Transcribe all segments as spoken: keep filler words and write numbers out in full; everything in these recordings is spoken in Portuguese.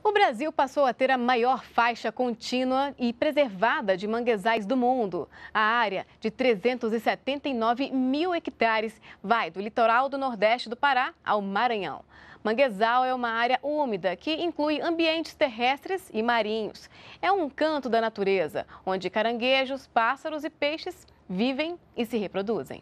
O Brasil passou a ter a maior faixa contínua e preservada de manguezais do mundo. A área de trezentos e setenta e nove mil hectares vai do litoral do Nordeste do Pará ao Maranhão. Manguezal é uma área úmida que inclui ambientes terrestres e marinhos. É um canto da natureza, onde caranguejos, pássaros e peixes vivem e se reproduzem.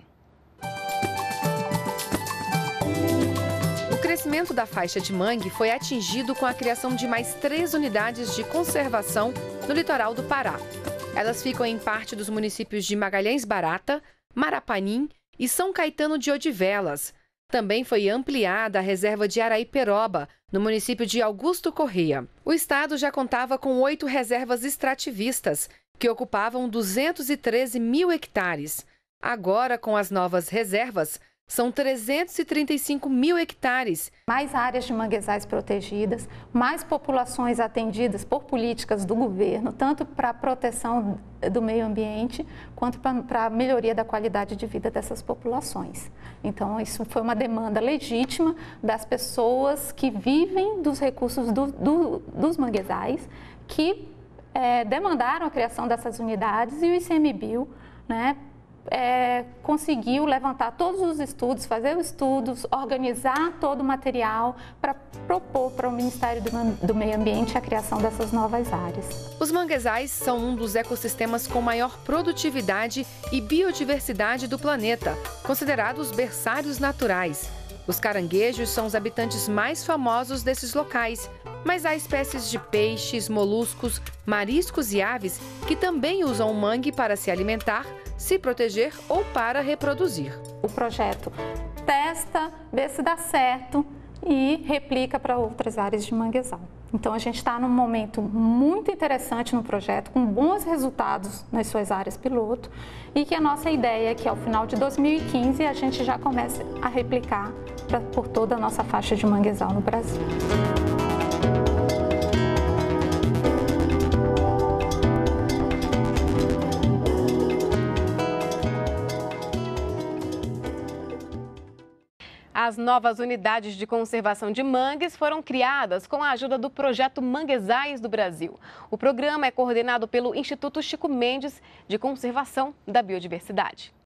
O crescimento da faixa de mangue foi atingido com a criação de mais três unidades de conservação no litoral do Pará. Elas ficam em parte dos municípios de Magalhães Barata, Marapanim e São Caetano de Odivelas. Também foi ampliada a reserva de Araíperoba, no município de Augusto Corrêa. O estado já contava com oito reservas extrativistas, que ocupavam duzentos e treze mil hectares. Agora, com as novas reservas, são trezentos e trinta e cinco mil hectares. Mais áreas de manguezais protegidas, mais populações atendidas por políticas do governo, tanto para a proteção do meio ambiente, quanto para a melhoria da qualidade de vida dessas populações. Então, isso foi uma demanda legítima das pessoas que vivem dos recursos do, do, dos manguezais, que é, demandaram a criação dessas unidades e o ICMBio, né, É, conseguiu levantar todos os estudos, fazer os estudos, organizar todo o material para propor para o Ministério do, do Meio Ambiente a criação dessas novas áreas. Os manguezais são um dos ecossistemas com maior produtividade e biodiversidade do planeta, considerados berçários naturais. Os caranguejos são os habitantes mais famosos desses locais, mas há espécies de peixes, moluscos, mariscos e aves que também usam o mangue para se alimentar, se proteger ou para reproduzir. O projeto testa, vê se dá certo e replica para outras áreas de manguezal. Então, a gente está num momento muito interessante no projeto, com bons resultados nas suas áreas piloto, e que a nossa ideia é que ao final de dois mil e quinze a gente já comece a replicar pra, por toda a nossa faixa de manguezal no Brasil. As novas unidades de conservação de mangues foram criadas com a ajuda do projeto Manguezais do Brasil. O programa é coordenado pelo Instituto Chico Mendes de Conservação da Biodiversidade.